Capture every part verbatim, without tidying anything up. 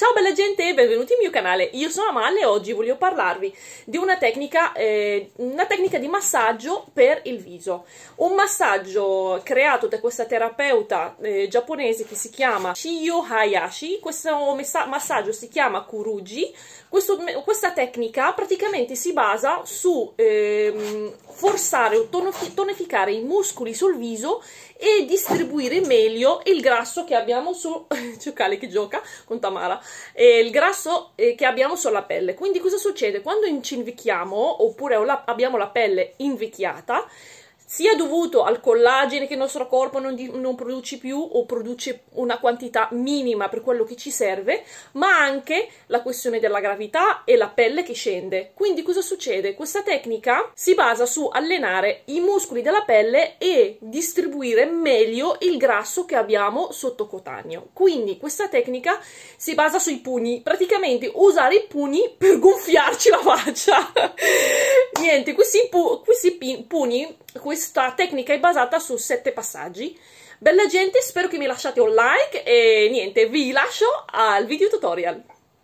Ciao bella gente e benvenuti al mio canale, io sono Amalle e oggi voglio parlarvi di una tecnica, eh, una tecnica di massaggio per il viso. Un massaggio creato da questa terapeuta eh, giapponese che si chiama Shiyo Hayashi. Questo massaggio si chiama Kuruji. Questo, questa tecnica praticamente si basa su eh, forzare o tonificare i muscoli sul viso e distribuire meglio il grasso che abbiamo su c'è Cale che gioca con Tamara eh, il grasso eh, che abbiamo sulla pelle. Quindi cosa succede quando ci invecchiamo oppure abbiamo la pelle invecchiata? Sia dovuto al collagene che il nostro corpo non, di, non produce più o produce una quantità minima per quello che ci serve, ma anche la questione della gravità e la pelle che scende. Quindi cosa succede? Questa tecnica si basa su allenare i muscoli della pelle e distribuire meglio il grasso che abbiamo sottocutaneo. Quindi questa tecnica si basa sui pugni, praticamente usare i pugni per gonfiarci la faccia. Niente, questi, pu questi pugni, questa tecnica è basata su sette passaggi. Bella gente, spero che mi lasciate un like e niente, vi lascio al video tutorial.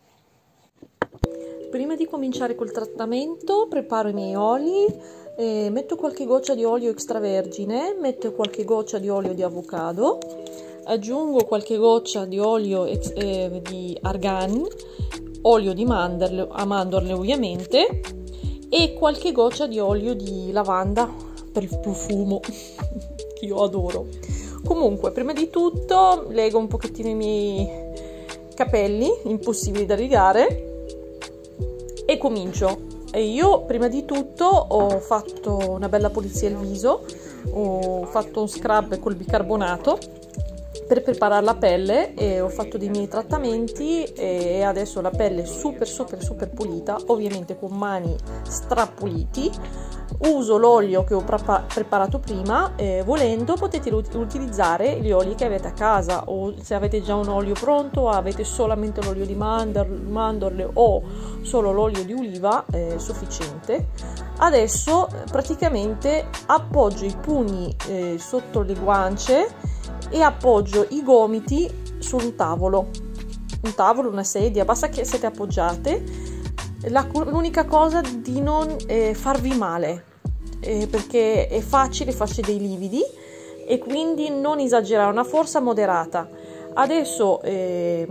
Prima di cominciare col trattamento preparo i miei oli, eh, metto qualche goccia di olio extravergine, metto qualche goccia di olio di avocado, aggiungo qualche goccia di olio ex, eh, di argan, olio di mandorle, a mandorle ovviamente, e qualche goccia di olio di lavanda per il profumo che io adoro. Comunque, prima di tutto lego un pochettino i miei capelli impossibili da rigare e comincio. E io prima di tutto ho fatto una bella pulizia al viso, ho fatto un scrub col bicarbonato per preparare la pelle e ho fatto dei miei trattamenti e adesso la pelle è super super super pulita, ovviamente con mani strapuliti. Uso l'olio che ho preparato prima, eh, volendo potete utilizzare gli oli che avete a casa, o se avete già un olio pronto, avete solamente l'olio di mandorle o solo l'olio di oliva, è sufficiente. Adesso praticamente appoggio i pugni eh, sotto le guance e appoggio i gomiti su un tavolo, un tavolo, una sedia, basta che siete appoggiate. L'unica cosa di non eh, farvi male, eh, perché è facile farci dei lividi, e quindi non esagerare, una forza moderata. Adesso eh,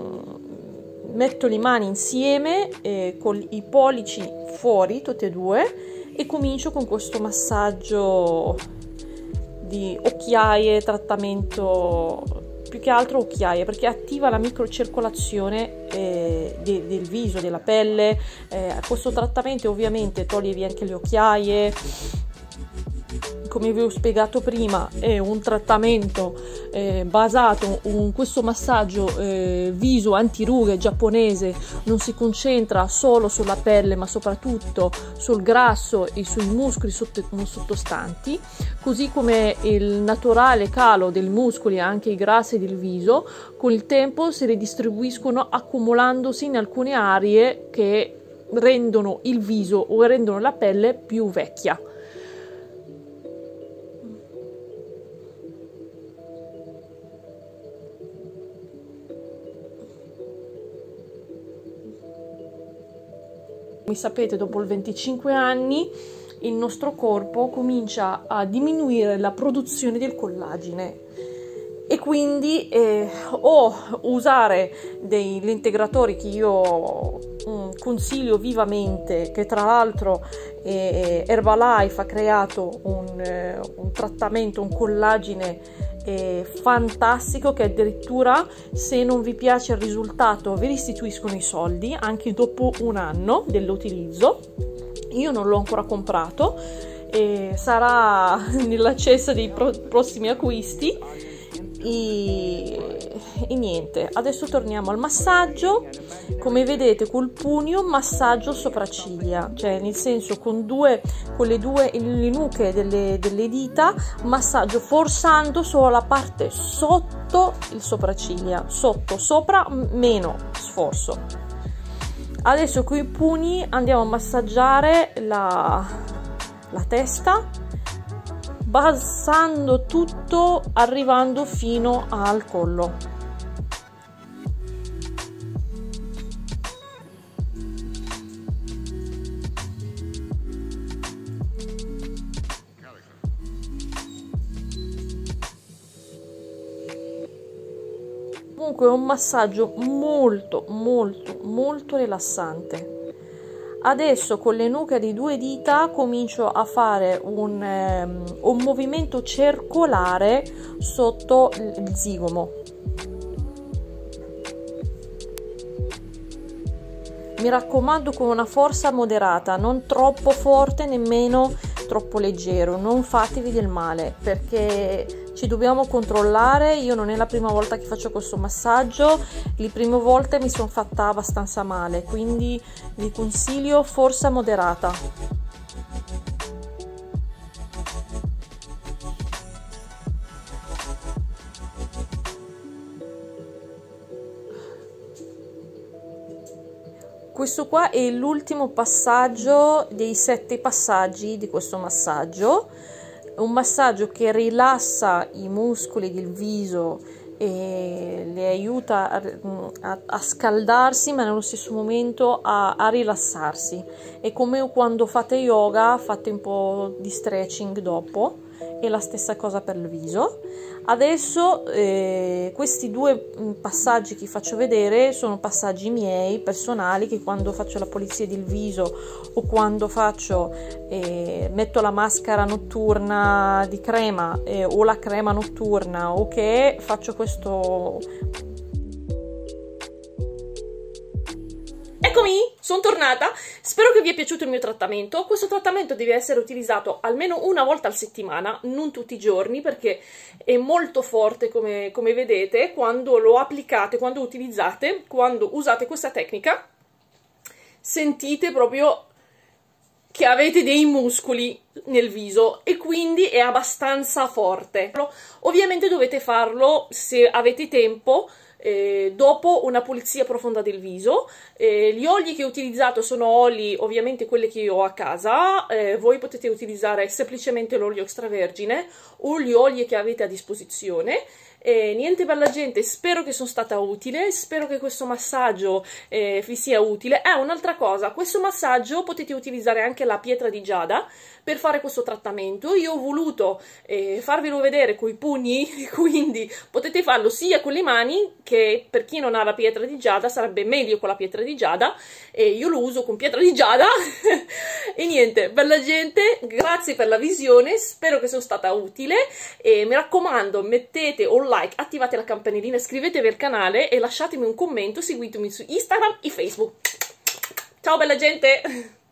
metto le mani insieme eh, con i pollici fuori, tutte e due, e comincio con questo massaggio di occhiaie, trattamento più che altro occhiaie, perché attiva la microcircolazione eh, de, del viso, della pelle. Eh, questo trattamento ovviamente toglie via anche le occhiaie. Come vi ho spiegato prima, è un trattamento eh, basato in questo massaggio eh, viso antirughe giapponese. Non si concentra solo sulla pelle, ma soprattutto sul grasso e sui muscoli sottostanti, così come il naturale calo dei muscoli, anche i grassi del viso, con il tempo si ridistribuiscono accumulandosi in alcune aree che rendono il viso o rendono la pelle più vecchia. Come sapete, dopo il venticinque anni il nostro corpo comincia a diminuire la produzione del collagene e quindi eh, o usare degli integratori che io mm, consiglio vivamente, che tra l'altro eh, Herbalife ha creato un, eh, un trattamento, un collagene eh, fantastico, che addirittura, se non vi piace il risultato, vi restituiscono i soldi anche dopo un anno dell'utilizzo. Io non l'ho ancora comprato e sarà nella cesta dei pro prossimi acquisti. E, e niente, adesso torniamo al massaggio. Come vedete, col pugno massaggio sopracciglia, cioè nel senso con due con le due le nuche delle, delle dita massaggio, forzando solo la parte sotto il sopracciglia, sotto, sopra meno sforzo. Adesso con i pugni andiamo a massaggiare la, la testa, basando tutto, arrivando fino al collo. Comunque è un massaggio molto molto molto rilassante. Adesso con le nuche di due dita comincio a fare un, um, un movimento circolare sotto il zigomo. Mi raccomando, con una forza moderata, non troppo forte nemmeno troppo leggero, non fatevi del male, perché ci dobbiamo controllare. Io non è la prima volta che faccio questo massaggio, le prime volte mi sono fatta abbastanza male, quindi vi consiglio forza moderata. Questo qua è l'ultimo passaggio dei sette passaggi di questo massaggio, un massaggio che rilassa i muscoli del viso e le aiuta a, a, a scaldarsi, ma nello stesso momento a, a rilassarsi. È come quando fate yoga, fate un po' di stretching dopo, è la stessa cosa per il viso. Adesso eh, questi due passaggi che faccio vedere sono passaggi miei personali, che quando faccio la pulizia del viso o quando faccio eh, metto la maschera notturna di crema eh, o la crema notturna, o che faccio questo. Eccomi, sono tornata. Spero che vi è piaciuto il mio trattamento. Questo trattamento deve essere utilizzato almeno una volta alla settimana, non tutti i giorni, perché è molto forte, come, come vedete. Quando lo applicate, quando utilizzate, quando usate questa tecnica, sentite proprio che avete dei muscoli nel viso e quindi è abbastanza forte. Ovviamente dovete farlo, se avete tempo, Eh, dopo una pulizia profonda del viso. Eh, gli oli che ho utilizzato sono oli, ovviamente quelli che io ho a casa. Eh, voi potete utilizzare semplicemente l'olio extravergine o gli oli che avete a disposizione. Eh, niente, bella gente, spero che sono stata utile, spero che questo massaggio eh, vi sia utile. Eh, un'altra cosa, questo massaggio potete utilizzare anche la pietra di giada per fare questo trattamento. Io ho voluto eh, farvelo vedere coi pugni, quindi potete farlo sia con le mani, che per chi non ha la pietra di giada sarebbe meglio con la pietra di giada, e io lo uso con pietra di giada. E niente, bella gente, grazie per la visione, spero che sia stata utile e mi raccomando, mettete un like, attivate la campanellina, iscrivetevi al canale e lasciatemi un commento, seguitemi su Instagram e Facebook. Ciao bella gente!